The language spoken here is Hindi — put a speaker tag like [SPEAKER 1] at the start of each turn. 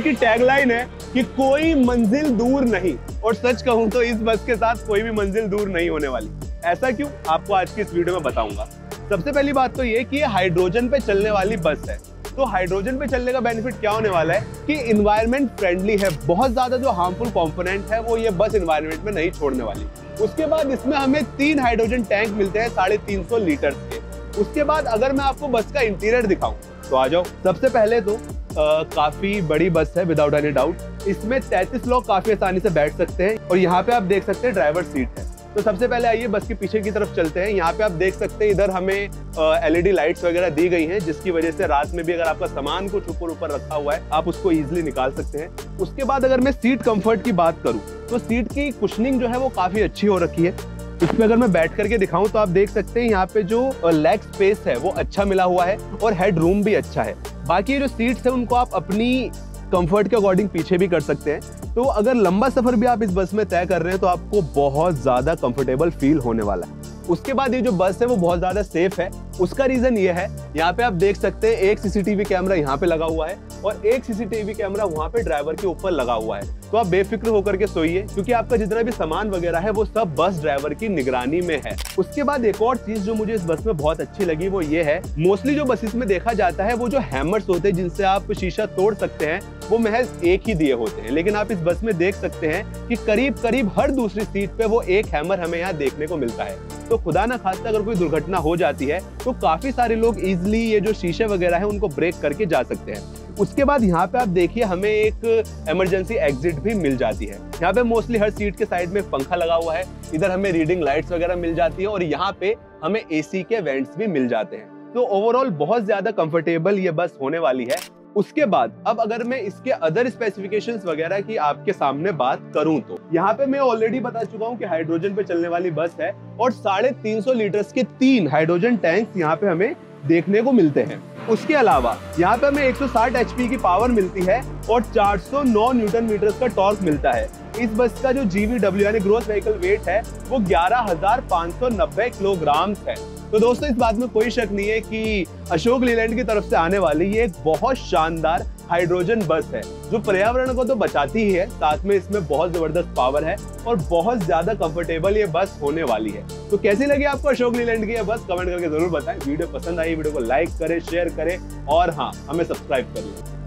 [SPEAKER 1] की टैगलाइन है कि कोई मंजिल दूर नहीं, और सच कहूं तो इस बस के साथ कोई भी मंजिल दूर नहीं होने वाली। ऐसा क्यों, आपको आज की इस वीडियो में बताऊंगा। सबसे पहली बात तो ये कि ये हाइड्रोजन पे चलने वाली बस है। तो हाइड्रोजन पे चलने का बेनिफिट क्या होने वाला है कि इन्वायरमेंट फ्रेंडली है। बहुत ज्यादा जो हार्मफुल कंपोनेंट है वो ये बस इन्वायरमेंट में नहीं छोड़ने वाली। उसके बाद इसमें हमें 3 हाइड्रोजन टैंक मिलते हैं 350 लीटर के। उसके बाद अगर मैं आपको बस का इंटीरियर दिखाऊं तो आ जाओ। सबसे पहले तो काफी बड़ी बस है विदाउट एनी डाउट। इसमें 33 लोग काफी आसानी से बैठ सकते हैं और यहाँ पे आप देख सकते हैं ड्राइवर सीट है। तो सबसे पहले आइए बस के पीछे की तरफ चलते हैं। यहाँ पे आप देख सकते हैं इधर हमें LED लाइट्स वगैरह दी गई हैं, जिसकी वजह से रात में भी अगर आपका सामान कुछ ऊपर रखा हुआ है आप उसको इजीली निकाल सकते हैं। उसके बाद अगर मैं सीट कंफर्ट की बात करूं तो सीट की कुशनिंग जो है वो काफी अच्छी हो रखी है। इसमें अगर मैं बैठ करके दिखाऊं तो आप देख सकते हैं यहाँ पे जो लेग स्पेस है वो अच्छा मिला हुआ है और हेड रूम भी अच्छा है। बाकी जो सीट्स है उनको आप अपनी कंफर्ट के अकॉर्डिंग पीछे भी कर सकते हैं। तो अगर लंबा सफर भी आप इस बस में तय कर रहे हैं तो आपको बहुत ज्यादा कंफर्टेबल फील होने वाला है। उसके बाद ये जो बस है वो बहुत ज्यादा सेफ है। उसका रीजन ये है, यहाँ पे आप देख सकते हैं एक CCTV कैमरा यहाँ पे लगा हुआ है और एक CCTV कैमरा वहाँ पे ड्राइवर के ऊपर लगा हुआ है। तो आप बेफिक्र होकर के सोइए, क्योंकि आपका जितना भी सामान वगैरह है वो सब बस ड्राइवर की निगरानी में है। उसके बाद एक और चीज जो मुझे इस बस में बहुत अच्छी लगी वो ये है, मोस्टली जो बसेस में देखा जाता है वो जो हैमर्स होते हैं जिनसे आप शीशा तोड़ सकते हैं वो महज एक ही दिए होते हैं, लेकिन आप इस बस में देख सकते हैं कि करीब हर दूसरी सीट पे वो एक हैमर हमें यहाँ देखने को मिलता है। तो खुदा ना खास्ता अगर कोई दुर्घटना हो जाती है तो काफी सारे लोग इजिली ये जो शीशे वगैरह है उनको ब्रेक करके जा सकते हैं। उसके बाद यहाँ पे आप देखिए हमें एक इमरजेंसी एग्जिट भी मिल जाती है। यहाँ पे मोस्टली हर सीट के साइड में पंखा लगा हुआ है। इधर हमें रीडिंग लाइट्स वगैरह मिल जाती है और यहाँ पे हमें AC के वेंट्स भी मिल जाते हैं। तो ओवरऑल बहुत ज्यादा कंफर्टेबल ये बस होने वाली है। उसके बाद अब अगर मैं इसके अदर स्पेसिफिकेशंस वगैरह की आपके सामने बात करूं तो यहाँ पे मैं ऑलरेडी बता चुका हूं कि हाइड्रोजन पे चलने वाली बस है और 350 लीटर्स के 3 हाइड्रोजन टैंक्स यहाँ पे हमें देखने को मिलते हैं। उसके अलावा यहाँ पे हमें 160 HP की पावर मिलती है और 409 न्यूटन मीटर का टॉर्क मिलता है। इस बस का जो GVW यानी ग्रॉस व्हीकल वेट है वो 11,590 किलोग्राम है। तो दोस्तों इस बात में कोई शक नहीं है कि अशोक लीलैंड की तरफ से आने वाली ये एक बहुत शानदार हाइड्रोजन बस है जो पर्यावरण को तो बचाती ही है, साथ में इसमें बहुत जबरदस्त पावर है और बहुत ज्यादा कंफर्टेबल ये बस होने वाली है। तो कैसी लगी आपको अशोक लीलैंड की ये बस, कमेंट करके जरूर बताएं। वीडियो पसंद आई वीडियो को लाइक करें, शेयर करें और हाँ, हमें सब्सक्राइब कर लें।